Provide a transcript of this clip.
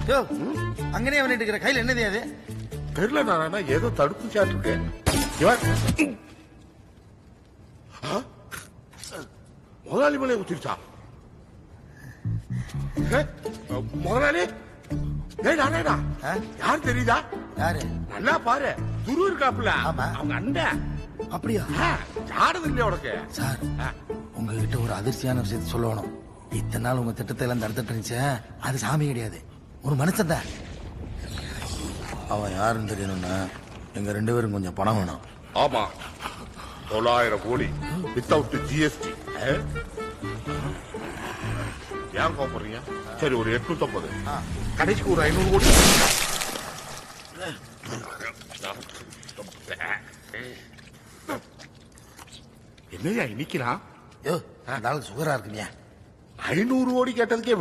அங்கனே பண்ணிட்டு இருக்கிற கையில என்னது அது? தெரியல நாராயணா, ஏதோ தடுப்பு சாட்டு இருக்கேன். முதலாளி மேலே ஊத்திருச்சா? முதலாளி நாராயணா யார் தெரியுதா? யாரு? நல்லா பாரு, துரு இருக்காப்புல அவங்க அண்ணன். அப்படியா? யாரது இல்லையா உனக்கு? சார், உங்ககிட்ட ஒரு அதிர்ச்சியான விஷயத்த சொல்லணும். இத்தனை நாள் உங்க திட்டத்தை எல்லாம் தடுத்துட்டு இருந்துச்சு, அது சாமி கிடையாது, ஒரு மனுஷன் தான். அவன் யாருன்னு தெரியணும்னா எங்க 2 பேரும் கொஞ்சம் பணம் வேணும். ஆமா, 900 கோடி வித்தவுட் ஜிஎஸ்டி. ஏன் கோபப்படுறீங்க? சரி, ஒரு 850, கடைசிக்கு ஒரு 500 கோடி. என்னையா இன்னைக்கிறான்? யோ, அந்த ஆளுக்கு சுகரா இருக்குங்க. 500 கோடி கேட்டதுக்கே